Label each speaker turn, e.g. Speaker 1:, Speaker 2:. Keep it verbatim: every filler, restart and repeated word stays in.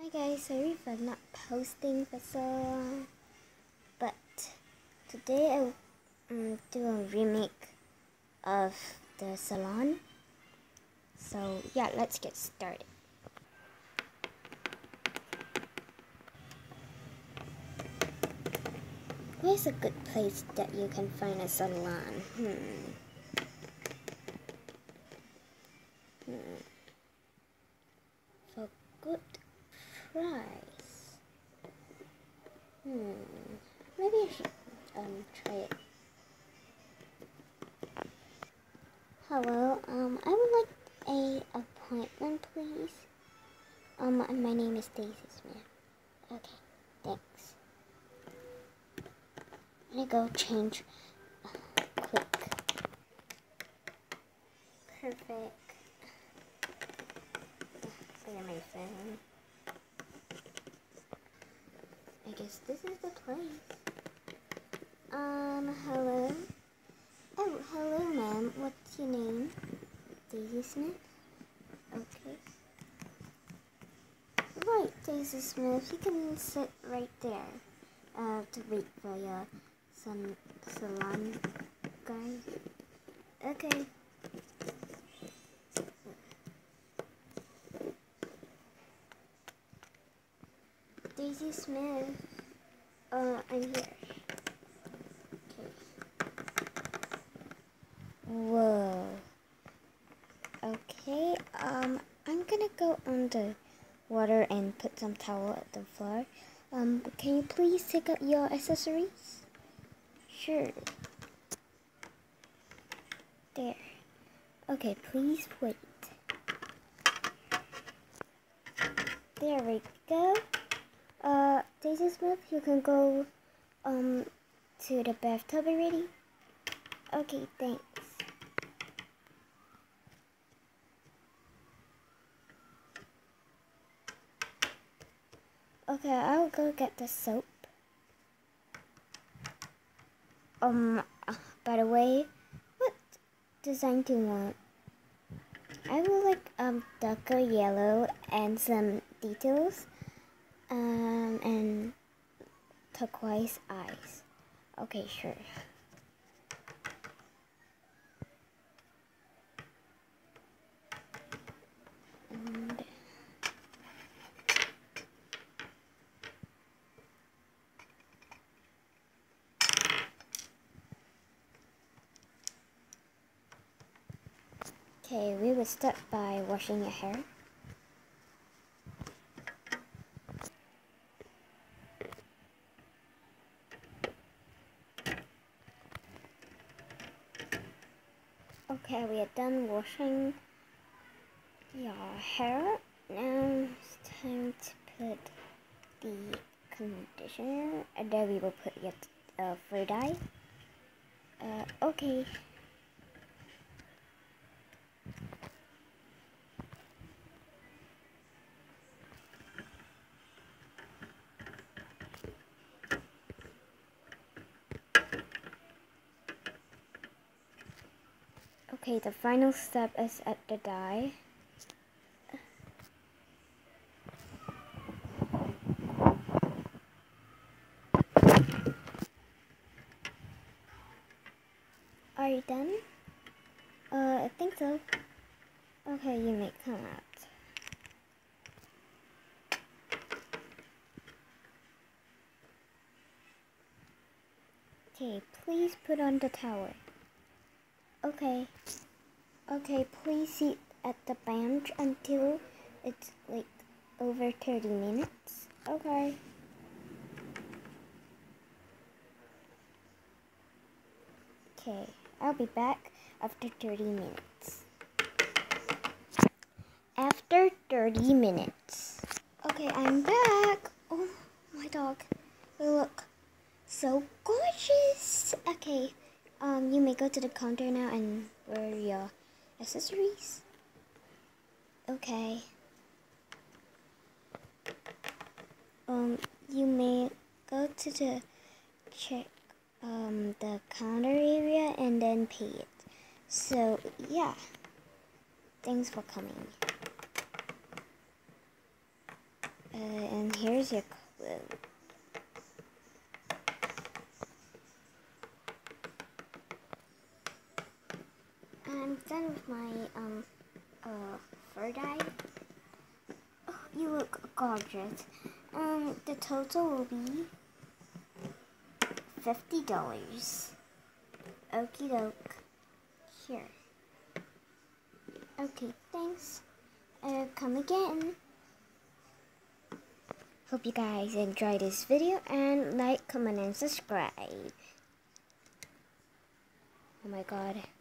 Speaker 1: Hi guys, sorry for not posting for so long, but today I will um, do a remake of the salon. So yeah, let's get started. Where's a good place that you can find a salon? Hmm. Hmm. For good price. Hmm. Maybe I should um try it. Hello. Um, I would like a appointment, please. Um, my name is Daisy Smith. Okay, thanks. I'm gonna go change uh, quick. Perfect. Clear my phone. I guess this is the place. Um, hello? Oh, hello, ma'am. What's your name? Daisy Smith? Okay. Right, Daisy Smith. You can sit right there uh, to wait for your son salon guy. Okay. Daisy Smith. Uh, I'm here. Okay. Whoa. Okay, um, I'm gonna go on the water and put some towel at the floor. Um, can you please take out your accessories? Sure. There. Okay, please wait. There we go. Uh, Daisy Smith, you can go, um, to the bathtub already? Okay, thanks. Okay, I'll go get the soap. Um, uh, by the way, what design do you want? I would like um darker yellow and some details, um and turquoise eyes. Okay, sure. And okay, we will start by washing your hair. Okay, we are done washing your hair. Now it's time to put the conditioner, and then we will put your uh, fur dye. Uh, okay. Okay, the final step is at the dye. Are you done? Uh, I think so. Okay, you may come out. Okay, please put on the towel. Okay. Okay, please sit at the bench until it's like over thirty minutes. Okay. Okay, I'll be back after thirty minutes. After thirty minutes. Okay, I'm back. Oh, my dog. Look, so gorgeous. Okay, um, you may go to the counter now and wear your accessories. Okay. Um, you may go to the check um the counter area and then pay it. So yeah, thanks for coming. Uh, and here's your clue. I'm done with my um uh third eye. Oh, you look gorgeous. Um, the total will be fifty dollars. Okie doke. Here. Okay, thanks. Uh, come again. Hope you guys enjoyed this video and like, comment, and subscribe. Oh my god.